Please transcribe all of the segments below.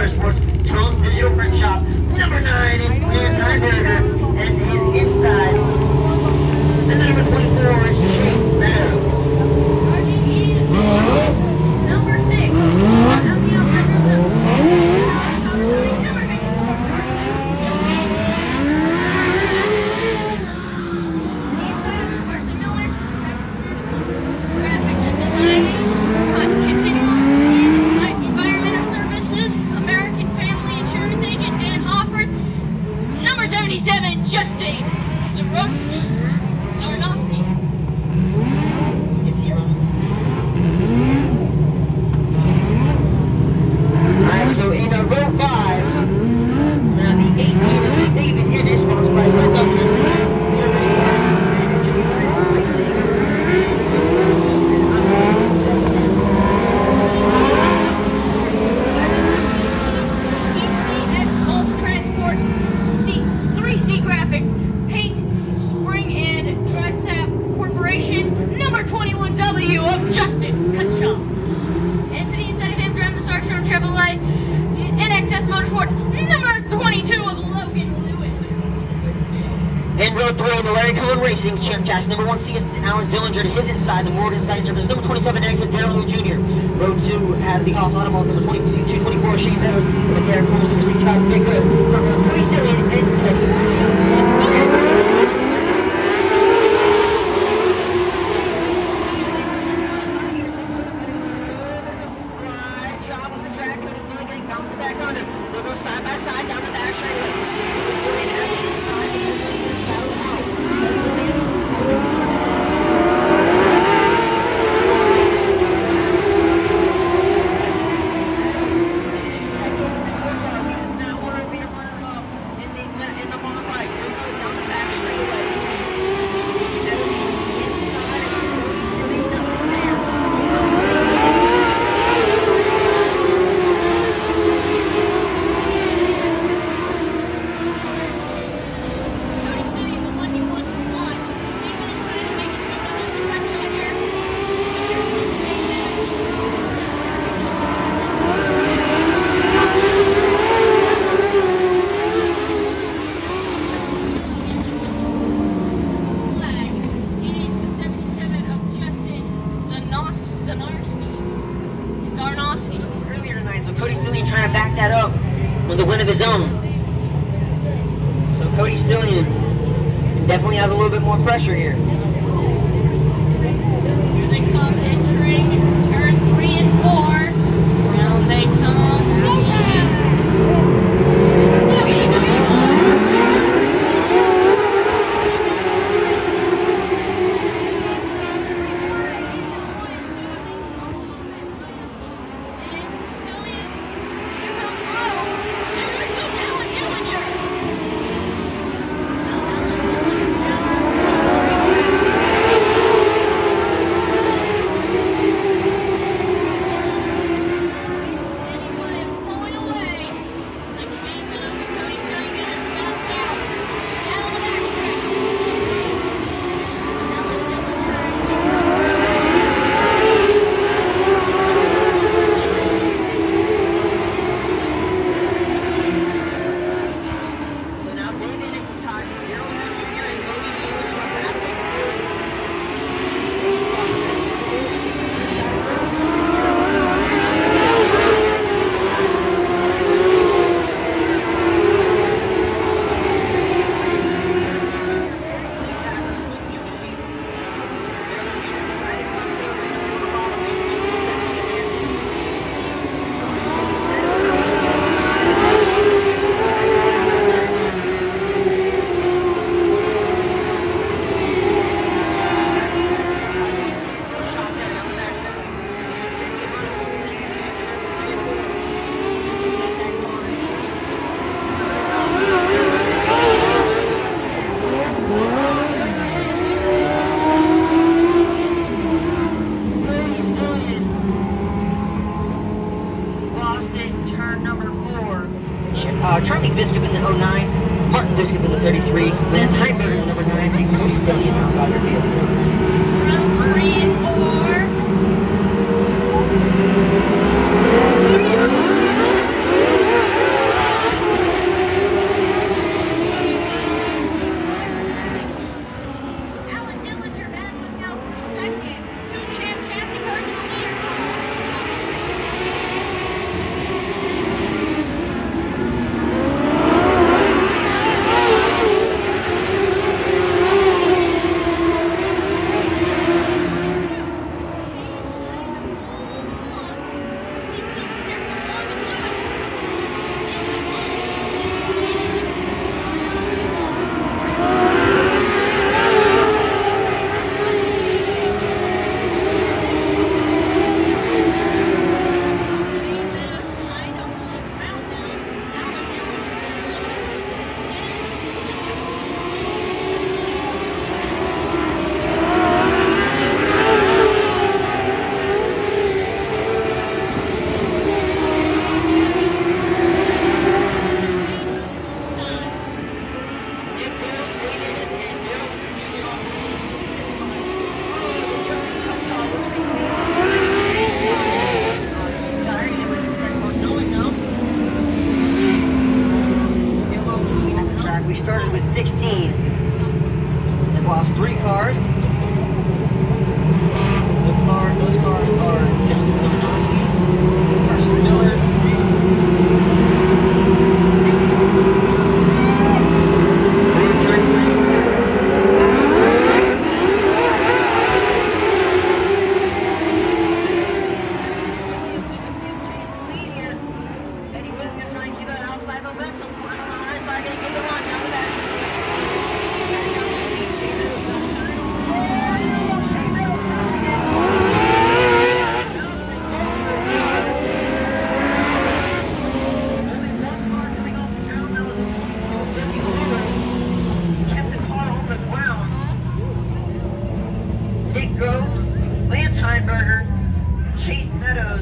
Motorsports, Jones Digital Print Shop. Number 9 is Lance Heinberger, and his inside. And then number 24 is Chase Meadows. Number 6. Justin Zarnowski. Is he running? Alright, so in row 5, the 18 of David Ennis, sponsored by Sled Doctors. Number 21W of Justin Cutshaw. And to the inside of him, driving the Starstrom Chevrolet NXS Motorsports, number 22 of Logan Lewis. In row 3, the Larry Cohen Racing Champ Chassis. Number 1C is Alan Dillinger to his inside, the Morgan Side Surface. Number 27 exit Darrell Lou Jr. Row 2 has the Haas Automobiles. Number 224 Shane Meadows. And Derek Holmes, number 65 Nick Good. From rows Cody Stillian and Teddy. Side by side down the back straightaway. Earlier tonight, so Cody Stillian trying to back that up with a win of his own. So Cody Stillian definitely has a little bit more pressure here. Here they come, entering turn 3 and 4. Down they come. Charlie Biscup in the 09, Martin Biscup in the 33, Lance Heinberger in the number 9, and Cody Stillian outside the field. Round 3 and 4. lost 3 cars. Those cars are Justin Zolnowski, Carson Miller, Chase Meadows.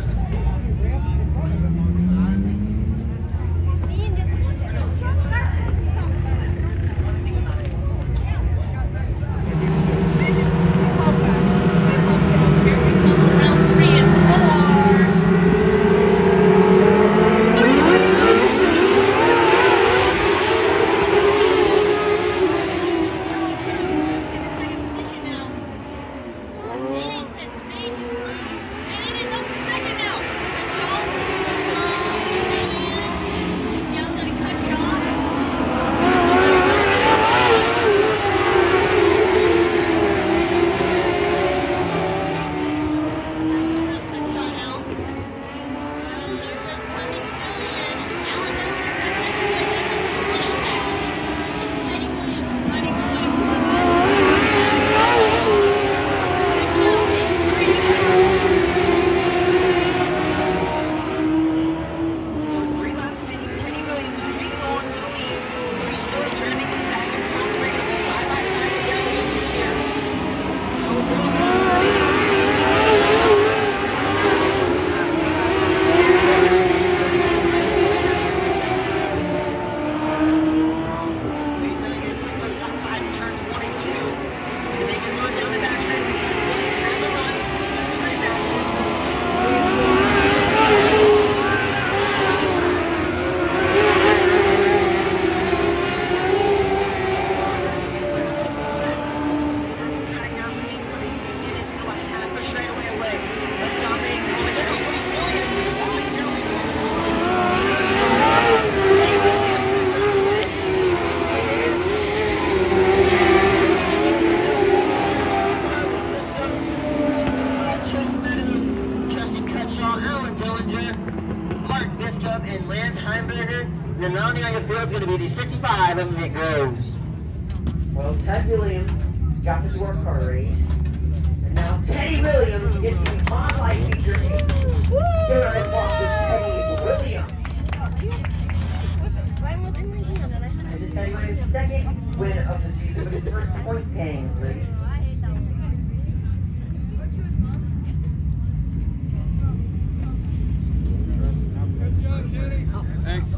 And Lance Heimberger. The mounting on your field is going to be the 65 of Nick Groves. Well, Ted Williams got the door car race. And now Teddy Williams gets the Mod Life feature. They're going to walk with Teddy Williams. This is Teddy Williams' second win of the season, but his first point-paying race. Thanks.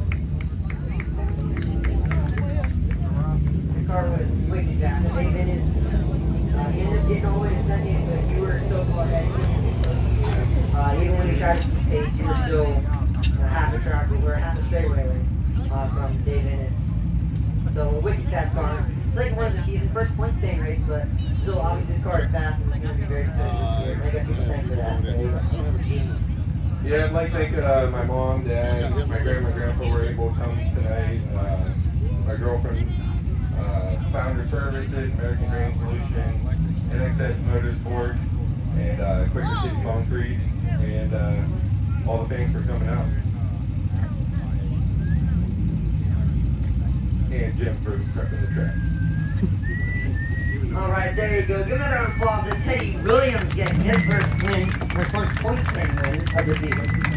The car was wicked down. David is ended up getting all the way to second, but you were so far ahead. Even when you tried to pace, you were still half a track, or half a straightaway from Dave Ennis. So a wicked fast car. Second one of the season, first point staying race, but still obviously this car is fast and it's going to be very competitive this year. I got people thank for that. So, yeah, I'd like to thank my mom, dad, my grandma, grandpa were able to come tonight. My girlfriend, Founder Services, American Grain Solutions, NXS Motorsports, and Quaker City Concrete, and all the fans for coming out. And Jim for prepping the track. all right, there you go. Give another round of applause to Teddy Williams getting his first win, or first point win of the season.